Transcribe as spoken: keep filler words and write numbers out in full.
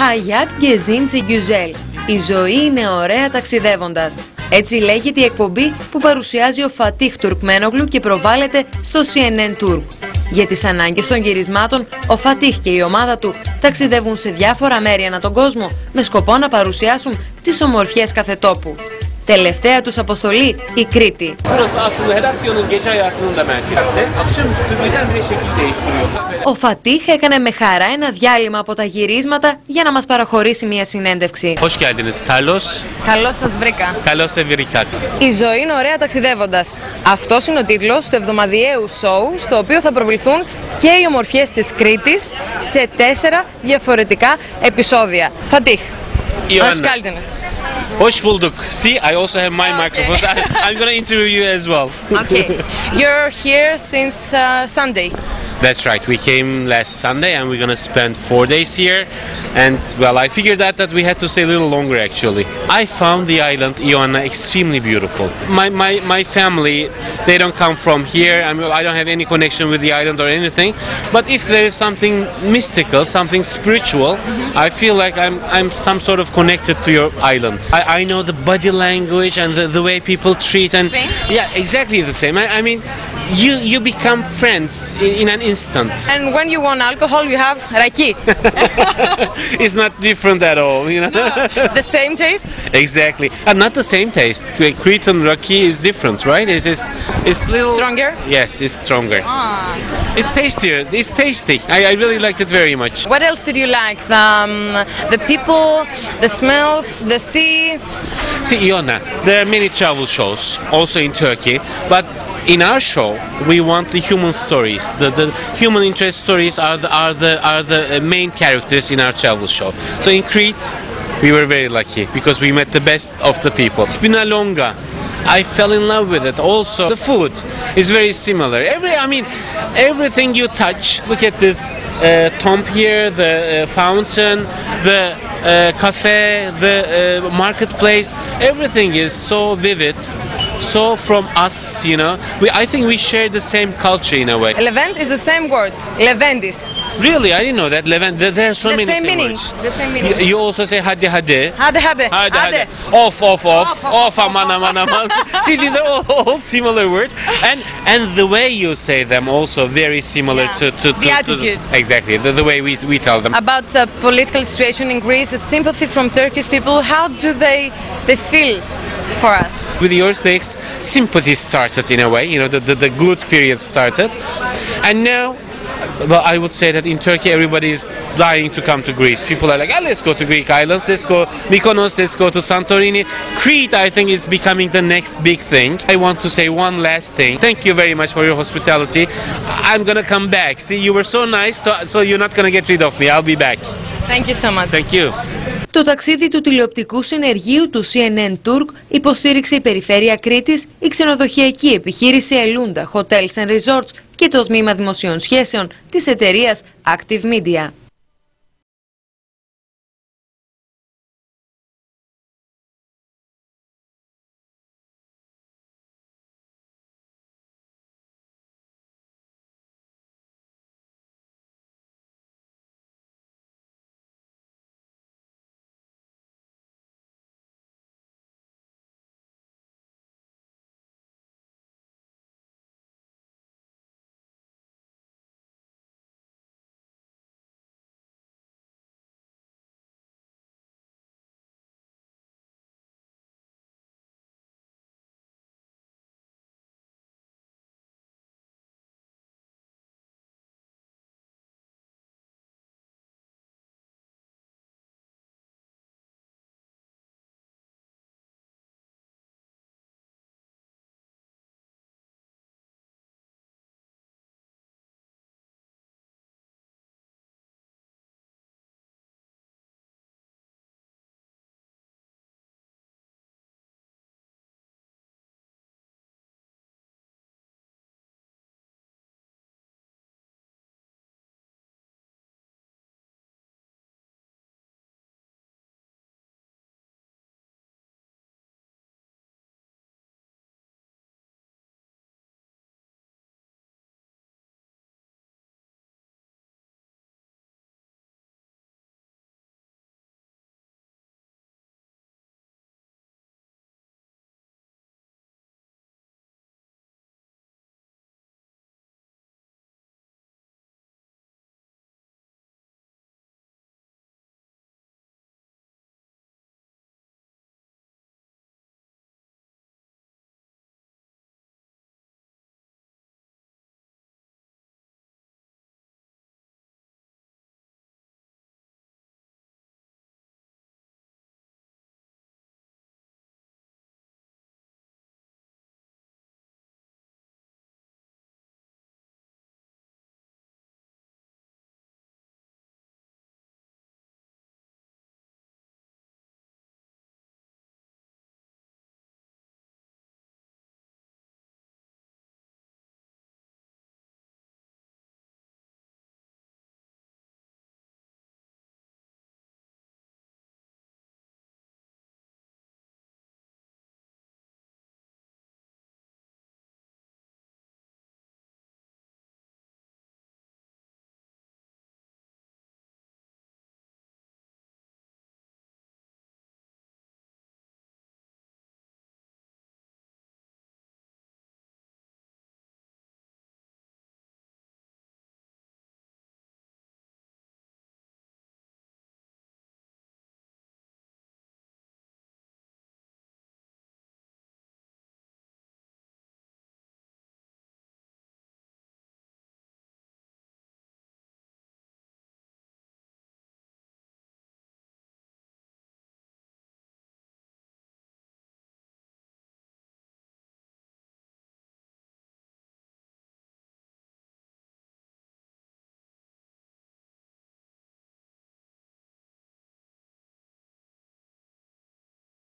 Hayat gezin si güzel. Η ζωή είναι ωραία ταξιδεύοντας. Έτσι λέγεται η εκπομπή που παρουσιάζει ο Φατίχ Τουρκμένογλου και προβάλλεται στο σι εν εν Turk. Για τις ανάγκες των γυρισμάτων, ο Φατίχ και η ομάδα του ταξιδεύουν σε διάφορα μέρη ανά τον κόσμο με σκοπό να παρουσιάσουν τις ομορφιές κάθε τόπου. Τελευταία τους αποστολή η Κρήτη. Ο Φατίχ έκανε με χαρά ένα διάλειμμα από τα γυρίσματα για να μας παραχωρήσει μια συνέντευξη. Hoş geldiniz Carlos. Καλώς σας βρήκα. Καλώς σε βρήκα. Η ζωή είναι ωραία ταξιδεύοντας. Αυτός είναι ο τίτλος του εβδομαδιαίου σοου, στο οποίο θα προβληθούν και οι ομορφιές της Κρήτης σε τέσσερα διαφορετικά επεισόδια. Φατίχ, hoş geldiniz. Hoş bulduk. See, I also have my Okay. microphone. So I, I'm gonna interview you as well. Okay, you're here since uh, Sunday. That's right. We came last Sunday and we're gonna spend four days here. And well, I figured out that we had to stay a little longer actually. I found the island Ioana extremely beautiful. My my my family, they don't come from here. I mean, I don't have any connection with the island or anything. But if there is something mystical, something spiritual, I feel like I'm I'm some sort of connected to your island. I, I know the body language and the, the way people treat and Same? yeah, exactly the same. I, I mean, you you become friends in, in an instant. And when you want alcohol, you have raki. It's not different at all, you know. The same taste? Exactly, and not the same taste. Cretan raki is different, right? It's it's, it's little Stronger? Yes, it's stronger. Ah. It's tastier. It's tasty. I, I really liked it very much. What else did you like? The, um, the people, the smells, the sea? See, Iona, there are many travel shows also in Turkey, but in our show we want the human stories. The, the human interest stories are the are the are the main characters in our travel show. So in Crete, we were very lucky because we met the best of the people. Spinalonga, I fell in love with it. Also, the food is very similar. Every, I mean, everything you touch. Look at this uh, tomb here, the uh, fountain, the uh, cafe, the uh, marketplace. Everything is so vivid. So from us, you know, we, I think we share the same culture in a way. Levant is the same word. Levendis. Really, I didn't know that. Levant, there, there are so The many same meaning. words. The same meaning. You, you also say hadi hadi. Hadi hadi. Hadi hadi. Off off off. Off aman aman aman. See, these are all, all similar words, and and the way you say them also very similar Yeah. to, to, to The to attitude. exactly the, the way we we tell them. About the political situation in Greece, the sympathy from Turkish people, how do they they feel for us? With the earthquakes, sympathy started in a way. You know, the the, the good period started, and now. Well, I would say that in Turkey everybody is dying to come to Greece. People are like, oh, let's go to Greek islands, let's go Mykonos, let's go to Santorini. Crete, I think, is becoming the next big thing. I want to say one last thing. Thank you very much for your hospitality. I'm gonna come back. See, you were so nice, so, so you're not gonna get rid of me. I'll be back. Thank you so much. Thank you. Το ταξίδι του τηλεοπτικού συνεργείου του σι εν εν Turk υποστήριξε η Περιφέρεια Κρήτης, η ξενοδοχειακή επιχείρηση Elunda Hotels and Resorts και το τμήμα δημοσίων σχέσεων της εταιρείας Active Media.